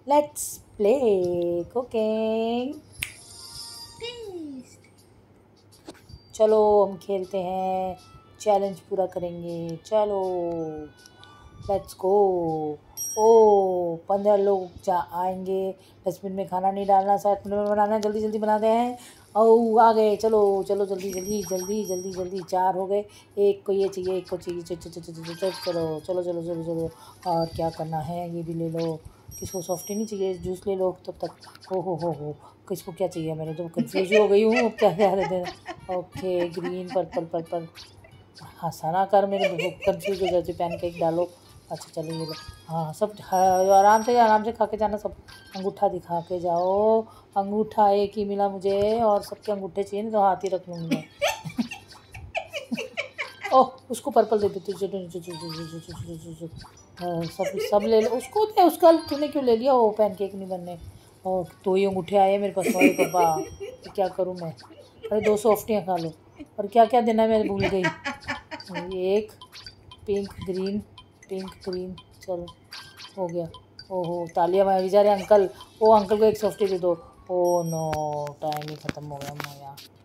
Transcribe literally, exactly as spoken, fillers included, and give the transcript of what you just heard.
Let's play cooking. चलो हम खेलते हैं, चैलेंज पूरा करेंगे। चलो लेट्स गो। ओ पंद्रह लोग जा आएंगे। डस्टबिन में खाना नहीं डालना, साथ में बनाना है, जल्दी जल्दी बनाते हैं। ओ आ गए, चलो चलो जल्दी जल्दी जल्दी जल्दी जल्दी। चार हो गए, एक को ये चाहिए, एक को चाहिए। चलो चलो चलो चलो चलो चलो चलो। और क्या करना है, ये भी ले लो। किसको सॉफ्टी नहीं चाहिए, जूस ले लो तब तक। हो हो हो हो किसको क्या चाहिए, मैंने तो कंफ्यूज हो गई हूँ क्या क्या देते हैं। Okay green purple purple. हंसा ना कर, मेरे कंफ्यूज हो जाती। पैनकेक डालो। अच्छा चलो ये लो। हाँ सब हाँ, आराम से आराम से खा के जाना सब। अंगूठा दिखा के जाओ। अंगूठा एक ही मिला मुझे, और सबके अंगूठे चाहिए, नहीं तो हाथ ही रख लूँगी मैं। ओह उसको पर्पल दे देती। सब सब ले लो, उसको दे, उसका तूने क्यों ले लिया, वो पैनकेक नहीं बनने। और दो ही अंगूठे आए मेरे पास। सॉरी पापा, तो क्या करूँ मैं। अरे दो सॉफ्टियाँ खा लो। और क्या क्या देना है मैं भूल गई। एक पिंक ग्रीन, पिंक ग्रीन। चलो हो गया। ओहो तालियां बजा जा रहे अंकल। ओ अंकल को एक सॉफ्टी दे दो। ओ नो टाइम ही ख़त्म हो गया। मैं यार